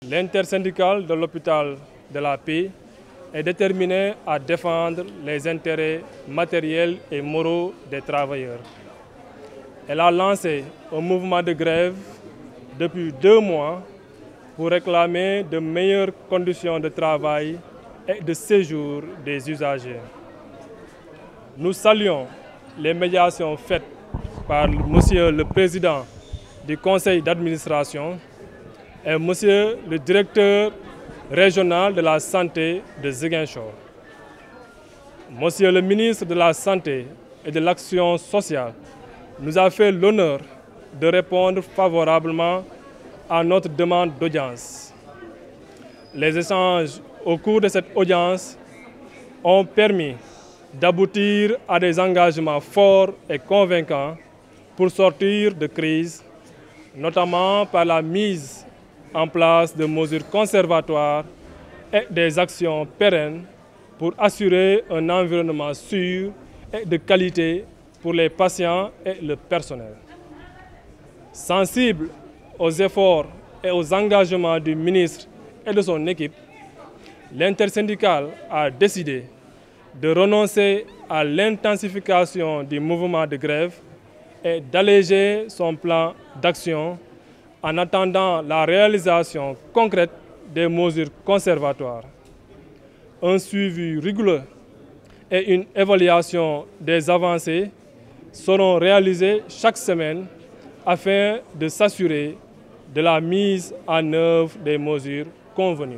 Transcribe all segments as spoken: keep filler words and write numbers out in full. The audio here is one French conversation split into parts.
L'intersyndicale de l'hôpital de la Paix est déterminée à défendre les intérêts matériels et moraux des travailleurs. Elle a lancé un mouvement de grève depuis deux mois pour réclamer de meilleures conditions de travail et de séjour des usagers. Nous saluons les médiations faites par Monsieur le Président du Conseil d'administration et Monsieur le Directeur régional de la Santé de Ziguinchor. Monsieur le Ministre de la Santé et de l'Action sociale nous a fait l'honneur de répondre favorablement à notre demande d'audience. Les échanges au cours de cette audience ont permis d'aboutir à des engagements forts et convaincants pour sortir de crise, notamment par la mise en place de mesures conservatoires et des actions pérennes pour assurer un environnement sûr et de qualité pour les patients et le personnel. Sensible aux efforts et aux engagements du ministre et de son équipe, l'intersyndicale a décidé de renoncer à l'intensification du mouvement de grève et d'alléger son plan d'action en attendant la réalisation concrète des mesures conservatoires. Un suivi rigoureux et une évaluation des avancées seront réalisés chaque semaine afin de s'assurer de la mise en œuvre des mesures convenues.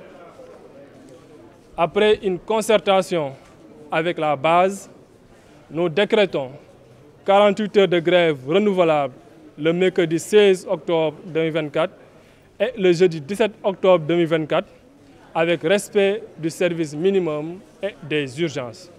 Après une concertation avec la base, nous décrétons quarante-huit heures de grève renouvelable le mercredi seize octobre deux mille vingt-quatre et le jeudi dix-sept octobre deux mille vingt-quatre avec respect du service minimum et des urgences.